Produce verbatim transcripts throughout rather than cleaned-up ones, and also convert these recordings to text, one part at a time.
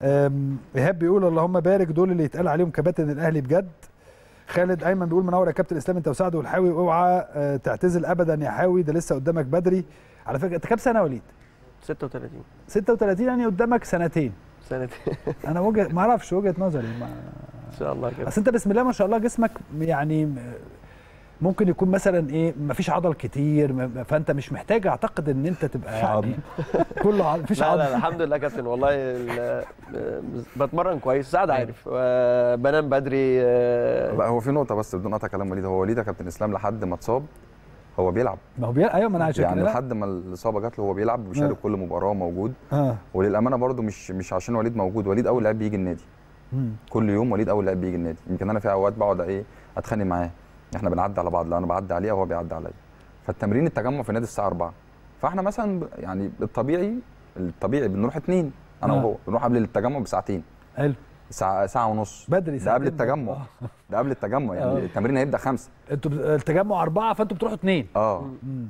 ايهاب بيقول اللهم بارك، دول اللي يتقال عليهم كباتن الاهلي بجد. خالد ايمن بيقول منور يا كابتن اسلام انت وسعد والحاوي، اوعى تعتزل ابدا يا حاوي، ده لسه قدامك بدري. على فكره انت كام سنه يا وليد؟ ستة وثلاثين. ستة وثلاثين يعني قدامك سنتين. سنتين. انا وجهه ما اعرفش وجهه نظري ما... ان شاء الله كده. اصل انت بسم الله ما شاء الله جسمك يعني ممكن يكون مثلا ايه ما فيش عضل كتير، فانت مش محتاج اعتقد ان انت تبقى يعني كله عضل مفيش عضل. لا لا الحمد لله كابتن والله بتمرن كويس، سعد عارف بنام بدري. لا هو في نقطه بس بدون قطع كلام وليد، هو وليد يا كابتن اسلام لحد ما اتصاب هو بيلعب. ما هو بيلعب ايوه ما انا عشان يعني لحد ما الاصابه جات له هو بيلعب وبيشارك كل مباراه موجود. اه وللامانه برده مش مش عشان وليد موجود، وليد اول لاعب بيجي النادي. مم. كل يوم وليد اول لاعب بيجي النادي، يمكن انا في اوقات بقعد ايه اتخانق معاه، احنا بنعدي على بعض، لا انا بعدي عليه وهو بيعدي عليا. فالتمرين التجمع في النادي الساعه أربعة، فاحنا مثلا يعني الطبيعي الطبيعي بنروح اتنين انا آه. وهو بنروح قبل التجمع بساعتين. حلو. ساعه ساعه ونص بدري. ده قبل التجمع. ده قبل التجمع يعني آه. التمرين هيبدا خمسة. انتوا التجمع أربعة فانتوا بتروحوا اتنين. اه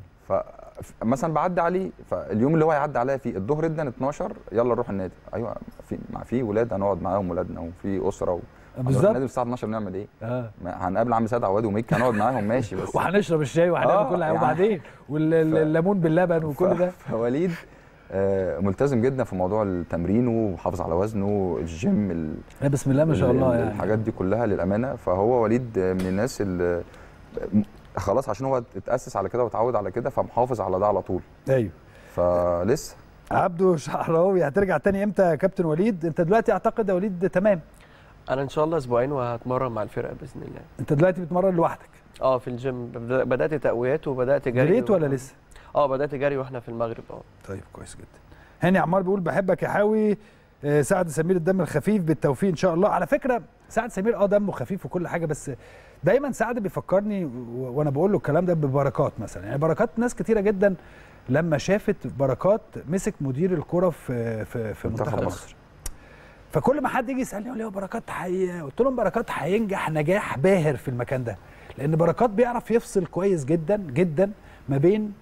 فمثلا بعدي عليه، فاليوم اللي هو هيعدي عليا فيه الظهر جدا اتناشر يلا نروح النادي. ايوه في مع في ولاد هنقعد معاهم ولادنا وفي اسره بالظبط. النادي الساعه اتناشر نعمل ايه؟ اه هنقابل عم سيد عواد وميك هنقعد معاهم ماشي بس وهنشرب الشاي وهنعمل آه كل حاجه يعني وبعدين والليمون ف... باللبن وكل ده. فوليد آه ملتزم جدا في موضوع التمرين وحافظ على وزنه، الجيم ال... بسم الله ما شاء الله يعني الحاجات دي كلها للامانه. فهو وليد من الناس اللي خلاص عشان هو اتاسس على كده واتعود على كده فمحافظ على ده على طول. ايوه فلسه. عبده شعراوي هترجع تاني امتى يا كابتن وليد؟ انت دلوقتي اعتقد يا وليد تمام. انا ان شاء الله اسبوعين وهتمرن مع الفرقه باذن الله. انت دلوقتي بتمرن لوحدك؟ اه في الجيم، بدات تقويات وبدات جري. جريت ولا لسه؟ اه بدات جري واحنا في المغرب. اه طيب كويس جدا. هاني عمار بيقول بحبك يا حاوي. آه سعد سمير الدم الخفيف بالتوفيق ان شاء الله. على فكره سعد سمير اه دمه خفيف وكل حاجه، بس دايما سعد بيفكرني وانا بقول له الكلام ده ببركات مثلا. يعني بركات ناس كتيره جدا لما شافت بركات مسك مدير الكره في في في منتخب مصر، فكل ما حد يجي يسالني يقول لي هو بركات حي، قلت لهم بركات هينجح نجاح باهر في المكان ده، لان بركات بيعرف يفصل كويس جدا جدا ما بين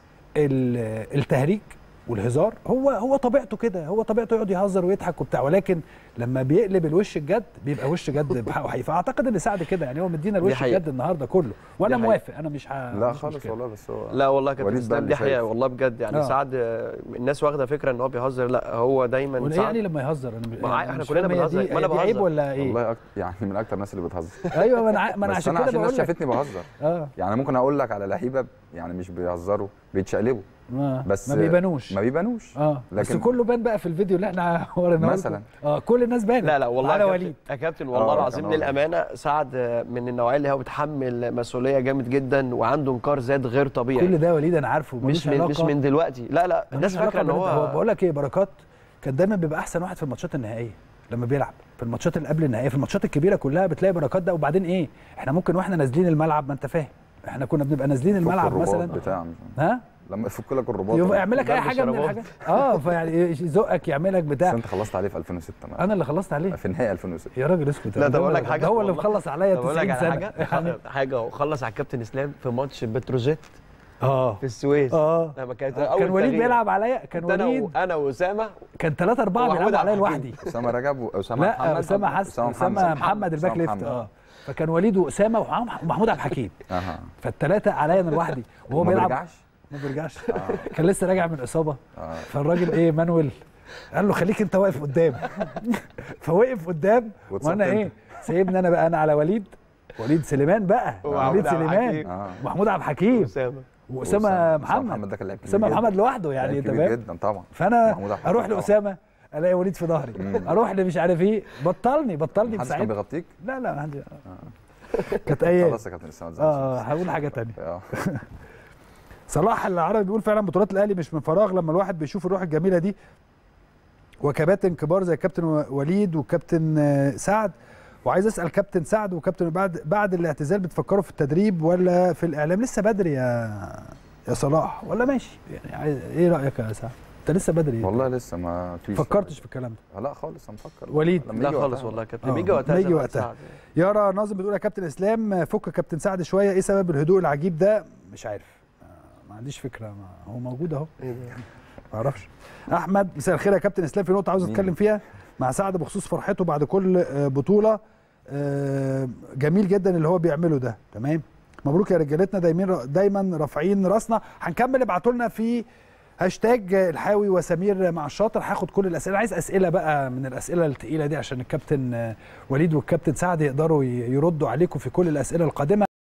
التهريج والهزار. هو هو طبيعته كده، هو طبيعته يقعد يهزر ويضحك وبتاع، ولكن لما بيقلب الوش الجد بيبقى وش جد بحقه حقيقي. فاعتقد ان سعد كده يعني هو مدينا الوش الجد النهارده كله، وانا موافق. انا مش ه... لا خالص والله، بس هو لا والله كابتن اسلام دي حقيقه والله بجد يعني. آه. سعد الناس واخده فكره ان هو بيهزر، لا هو دايما سعد يعني لما يهزر انا يعني احنا كلنا بنهزر. ما انا بهزر عيب ولا ايه؟ والله أكتر يعني من اكتر الناس اللي بتهزر. ايوه ما انا ما انا عشان كده بقول لك الناس شافتني بهزر. اه يعني ممكن اقول لك على لعيبه يعني مش بيهزروا بيتشقلبوا آه. بس ما بيبانوش ما بيبانوش اه بس كله بان بقى في الفيديو اللي احنا وريناه مثلا. اه كل الناس بانت. لا لا والله على وليد يا كابتن والله العظيم للامانه سعد من النوعيه اللي هو بيتحمل مسؤوليه جامد جدا وعنده انكار ذات غير طبيعي. كل ده وليد انا عارفه مش من مش من دلوقتي. لا لا الناس فاكره ان هو, هو بقول لك ايه، بركات كان دايما بيبقى احسن واحد في الماتشات النهائيه لما بيلعب، في الماتشات اللي قبل النهائيه، في الماتشات الكبيره كلها بتلاقي بركات ده. وبعدين ايه، احنا ممكن واحنا نازلين الملعب ما انت فاهم، احنا كنا بنبقى نازلين الملعب مثلا بتاع ها لما يفك لك الرباط يعمل لك اي حاجه من الحاجات اه فيعني يزقك يعملك بتاع. بس انت خلصت عليه في ألفين وستة. انا اللي خلصت عليه في نهايه ألفين وستة يا راجل اسكت. لا ده بقول لك حاجه، هو اللي مخلص عليا تسعين سنه حاجه حاجه وخلص على الكابتن اسلام في ماتش بتروجيت اه في السويس. اه لما كانت اول كان وليد بيلعب عليا، كان وليد انا واسامه كان ثلاثة أربعة بيلعبوا عليا لوحدي. اسامه رجب واسامه محمد لا اسامه حسن اسامه محمد الباك ليفت. اه فكان وليد واسامه ومحمود عبد الحكيم. اها فالثلاثه عليا انا لوحدي وهو بيلعب ما بيرجعش. آه. كان لسه راجع من اصابه. آه. فالراجل ايه مانويل قال له خليك انت واقف قدام. فوقف قدام وانا ايه سايبني انا بقى انا على وليد وليد سليمان بقى وليد سليمان ومحمود عبد الحكيم واسامه واسامه محمد اسامه محمد لوحده يعني انت فاهم جدا طبعا. فانا اروح لاسامه الاقي وليد في ظهري، اروح لمش عارف ايه بطلني بطلني بساعدني. كان بيغطيك؟ لا لا ما حدش. كانت ايام خلاص يا كابتن اسامه. اه هقول حاجه ثانيه. صلاح العربي بيقول فعلا بطولات الاهلي مش من فراغ، لما الواحد بيشوف الروح الجميله دي وكباتن كبار زي كابتن وليد وكابتن سعد. وعايز اسال كابتن سعد وكابتن بعد بعد الاعتزال بتفكروا في التدريب ولا في الاعلام؟ لسه بدري يا يا صلاح ولا ماشي يعني؟ ايه رايك يا سعد؟ انت لسه بدري والله لسه ما فيش فكرتش في الكلام ده؟ لا خالص انا مفكر وليد لا خالص والله يا كابتن بيجي وقتها بيجي وقتها. يارا ناظم بتقول يا كابتن اسلام فك كابتن سعد شويه، ايه سبب الهدوء العجيب ده؟ مش عارف ما عنديش فكره، ما هو موجود اهو ما اعرفش. احمد مساء الخير يا كابتن اسلام، في نقطه عاوز اتكلم فيها. مع سعد بخصوص فرحته بعد كل بطوله. جميل جدا اللي هو بيعمله ده. تمام، مبروك يا رجالتنا، دايما دايما رافعين راسنا. هنكمل، ابعتوا لنا في هاشتاج الحاوي وسمير مع الشاطر. هاخد كل الاسئله، عايز اسئله بقى من الاسئله الثقيله دي عشان الكابتن وليد والكابتن سعد يقدروا يردوا عليكم في كل الاسئله القادمه.